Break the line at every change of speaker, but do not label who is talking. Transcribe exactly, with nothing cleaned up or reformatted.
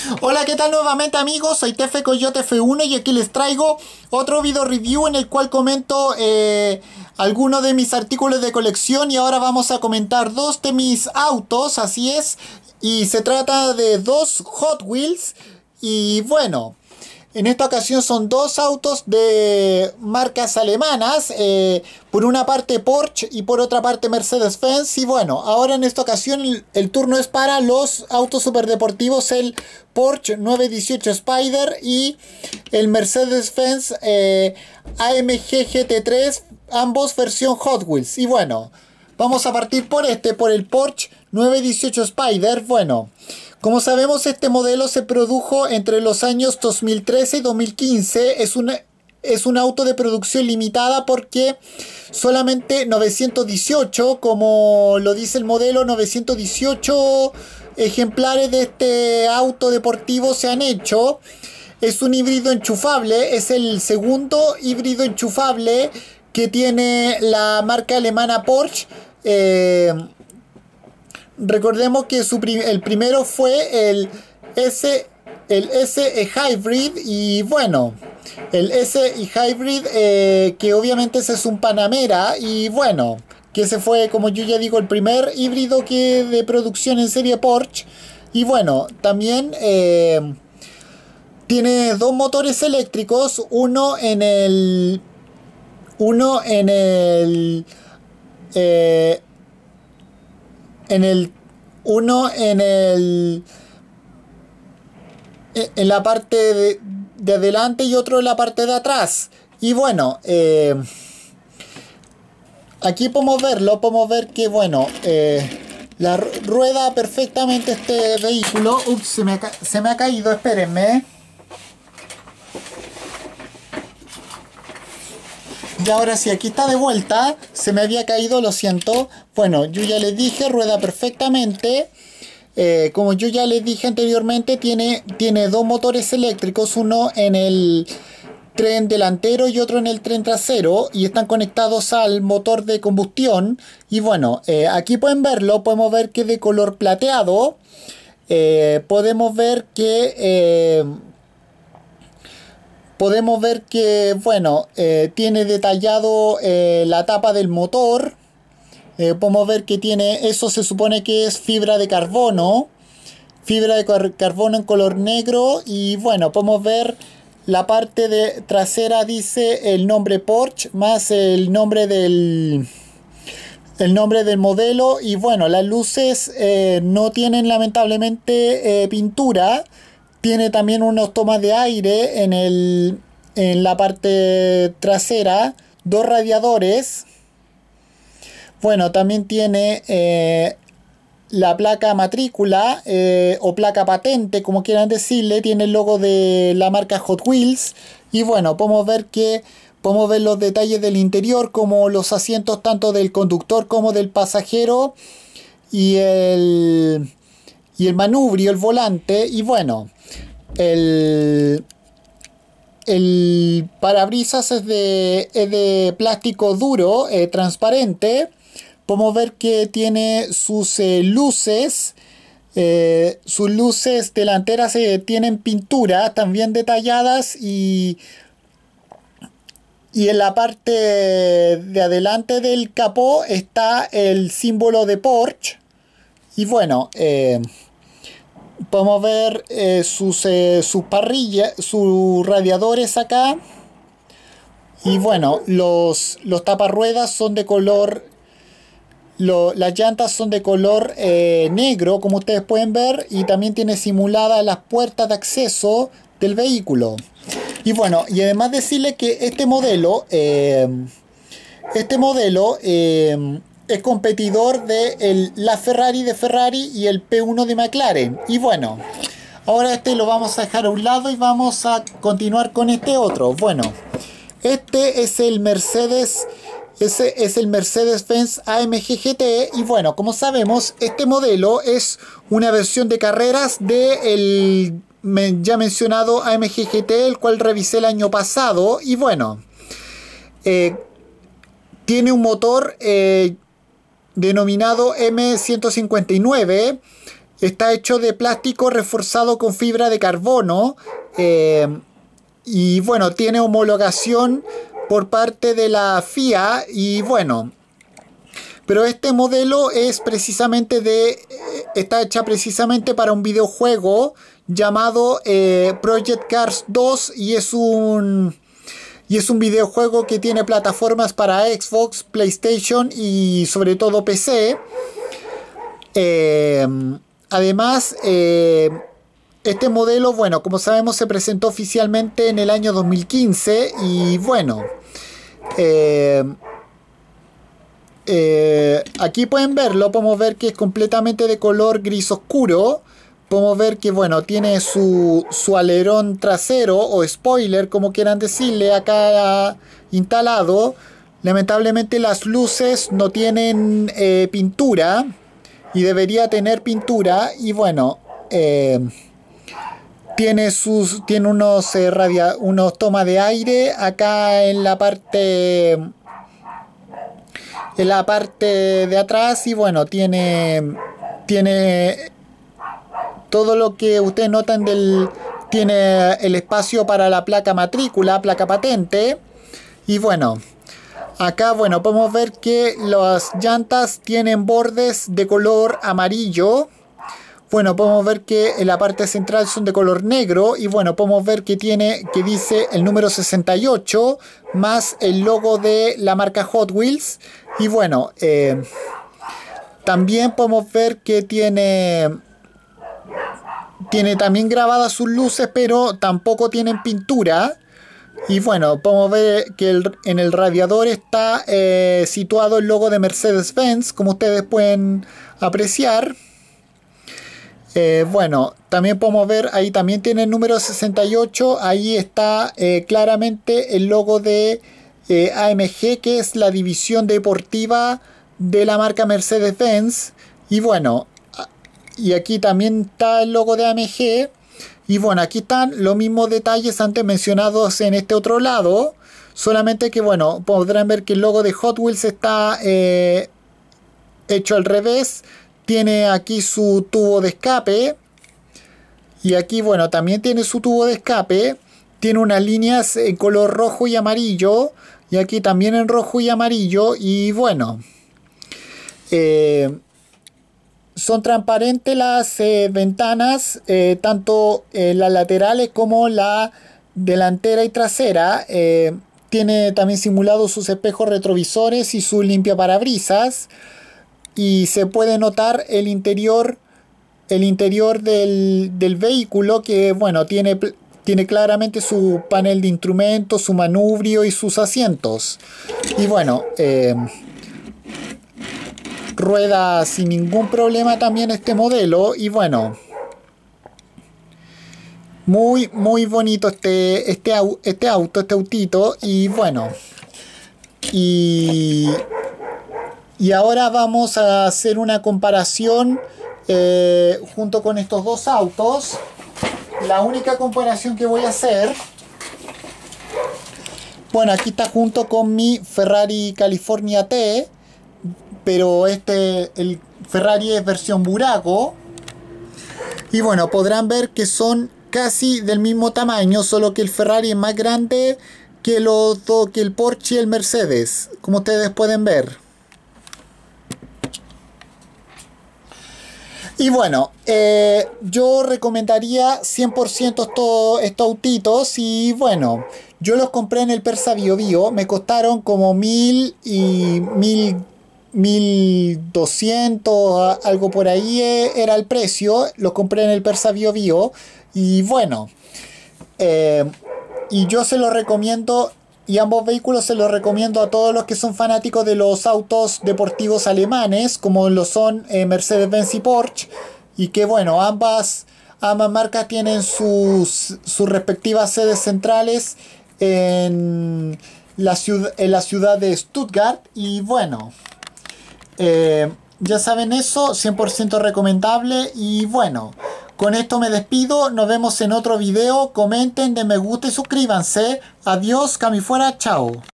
Hola, ¿qué tal nuevamente amigos? Soy Tefe Coyote F uno y aquí les traigo otro video review en el cual comento eh, algunos de mis artículos de colección y ahora vamos a comentar dos de mis autos, así es, y se trata de dos Hot Wheels y bueno, en esta ocasión son dos autos de marcas alemanas, eh, por una parte Porsche y por otra parte Mercedes-Benz. Y bueno, ahora en esta ocasión el, el turno es para los autos superdeportivos, el Porsche nueve dieciocho Spider y el Mercedes-Benz eh, A M G G T tres, ambos versión Hot Wheels. Y bueno, vamos a partir por este, por el Porsche nueve dieciocho Spider. Bueno, como sabemos, este modelo se produjo entre los años dos mil trece y dos mil quince. Es un, es un auto de producción limitada porque solamente novecientos dieciocho, como lo dice el modelo, novecientos dieciocho ejemplares de este auto deportivo se han hecho. Es un híbrido enchufable, es el segundo híbrido enchufable que tiene la marca alemana Porsche. Eh, Recordemos que su prim el primero fue el S, el S E Hybrid y bueno, el S E Hybrid eh, que obviamente ese es un Panamera y bueno, que ese fue, como yo ya digo, el primer híbrido que de producción en serie Porsche. Y bueno, también eh, tiene dos motores eléctricos, uno en el uno en el eh, en el uno en el en la parte de, de adelante y otro en la parte de atrás. Y bueno, eh, aquí podemos verlo, podemos ver que bueno, eh, la rueda perfectamente este vehículo. Ups, se me, ha, se me ha caído, espérenme. Y ahora sí, aquí está de vuelta. Se me había caído, lo siento. Bueno, yo ya les dije, rueda perfectamente. Eh, como yo ya les dije anteriormente, tiene, tiene dos motores eléctricos. Uno en el tren delantero y otro en el tren trasero. Y están conectados al motor de combustión. Y bueno, eh, aquí pueden verlo. Podemos ver que es de color plateado. Eh, podemos ver que... Eh, Podemos ver que, bueno, eh, tiene detallado eh, la tapa del motor. Eh, podemos ver que tiene, eso se supone que es fibra de carbono. Fibra de car carbono en color negro. Y bueno, podemos ver la parte de trasera, dice el nombre Porsche más el nombre del, el nombre del modelo. Y bueno, las luces eh, no tienen lamentablemente eh, pintura. Tiene también unos tomas de aire en, el, en la parte trasera, dos radiadores. Bueno, también tiene eh, la placa matrícula eh, o placa patente, como quieran decirle. Tiene el logo de la marca Hot Wheels. Y bueno, podemos ver que podemos ver los detalles del interior, como los asientos tanto del conductor como del pasajero y el, y el manubrio, el volante. Y bueno, El, el parabrisas es de, es de plástico duro, eh, transparente. Podemos ver que tiene sus eh, luces. Eh, sus luces delanteras eh, tienen pintura también detalladas. Y, y en la parte de adelante del capó está el símbolo de Porsche. Y bueno, eh, podemos ver eh, sus, eh, sus parrillas, sus radiadores acá. Y bueno, los, los taparruedas son de color... Lo, las llantas son de color eh, negro, como ustedes pueden ver. Y también tiene simuladas las puertas de acceso del vehículo. Y bueno, y además decirle que este modelo... Eh, este modelo... Eh, es competidor de el, la Ferrari de Ferrari y el P uno de McLaren. Y bueno, ahora este lo vamos a dejar a un lado y vamos a continuar con este otro. Bueno, este es el Mercedes, ese es el Mercedes-Benz A M G G T. Y bueno, como sabemos, este modelo es una versión de carreras del ya mencionado A M G G T, el cual revisé el año pasado. Y bueno, eh, tiene un motor... Eh, denominado M ciento cincuenta y nueve está hecho de plástico reforzado con fibra de carbono. Eh, y bueno, tiene homologación por parte de la F I A. Y bueno, pero este modelo es precisamente de... Está hecha precisamente para un videojuego llamado eh, Project Cars dos. Y es un... Y es un videojuego que tiene plataformas para Xbox, PlayStation y sobre todo P C. Eh, además, eh, este modelo, bueno, como sabemos, se presentó oficialmente en el año dos mil quince. Y bueno, eh, eh, aquí pueden verlo. Podemos ver que es completamente de color gris oscuro. Podemos ver que, bueno, tiene su, su alerón trasero o spoiler, como quieran decirle, acá instalado. Lamentablemente las luces no tienen eh, pintura y debería tener pintura. Y bueno, eh, tiene sus tiene unos eh, radia, unos tomas de aire acá en la parte en la parte de atrás. Y bueno, tiene tiene todo lo que ustedes notan del... Tiene el espacio para la placa matrícula, placa patente. Y bueno, acá, bueno, podemos ver que las llantas tienen bordes de color amarillo. Bueno, podemos ver que en la parte central son de color negro. Y bueno, podemos ver que tiene, que dice el número sesenta y ocho, más el logo de la marca Hot Wheels. Y bueno, eh, también podemos ver que tiene... Tiene también grabadas sus luces, pero tampoco tienen pintura. Y bueno, podemos ver que el, en el radiador está eh, situado el logo de Mercedes-Benz, como ustedes pueden apreciar. Eh, bueno, también podemos ver, ahí también tiene el número sesenta y ocho. Ahí está eh, claramente el logo de eh, A M G, que es la división deportiva de la marca Mercedes-Benz. Y bueno, y aquí también está el logo de A M G. Y bueno, aquí están los mismos detalles antes mencionados en este otro lado. Solamente que, bueno, podrán ver que el logo de Hot Wheels está eh, hecho al revés. Tiene aquí su tubo de escape. Y aquí, bueno, también tiene su tubo de escape. Tiene unas líneas en color rojo y amarillo. Y aquí también en rojo y amarillo. Y bueno, Eh... son transparentes las eh, ventanas, eh, tanto eh, las laterales como la delantera y trasera. Eh, tiene también simulados sus espejos retrovisores y su limpiaparabrisas. Y se puede notar el interior, el interior del, del vehículo, que bueno, tiene, tiene claramente su panel de instrumentos, su manubrio y sus asientos. Y bueno, eh, rueda sin ningún problema también este modelo. Y bueno, muy muy bonito este, este, este auto, este autito. Y bueno, y, y ahora vamos a hacer una comparación eh, junto con estos dos autos. La única comparación que voy a hacer, bueno, aquí está junto con mi Ferrari California T, pero este, el Ferrari es versión Burago. Y bueno, podrán ver que son casi del mismo tamaño, solo que el Ferrari es más grande que, los dos, que el Porsche y el Mercedes, como ustedes pueden ver. Y bueno, eh, yo recomendaría cien por ciento estos, estos autitos. Y bueno, yo los compré en el Persa Bio Bio. Me costaron como mil y mil mil doscientos, algo por ahí era el precio. Lo compré en el Persa Bio Bio. Y bueno, eh, y yo se los recomiendo, y ambos vehículos se los recomiendo a todos los que son fanáticos de los autos deportivos alemanes, como lo son eh, Mercedes-Benz y Porsche. Y que bueno, ambas, ambas marcas tienen sus, sus respectivas sedes centrales en la, ciudad, en la ciudad de Stuttgart. Y bueno, Eh, ya saben eso, cien por ciento recomendable. Y bueno, con esto me despido. Nos vemos en otro video. Comenten, den me gusta y suscríbanse. Adiós, Cami fuera, chao.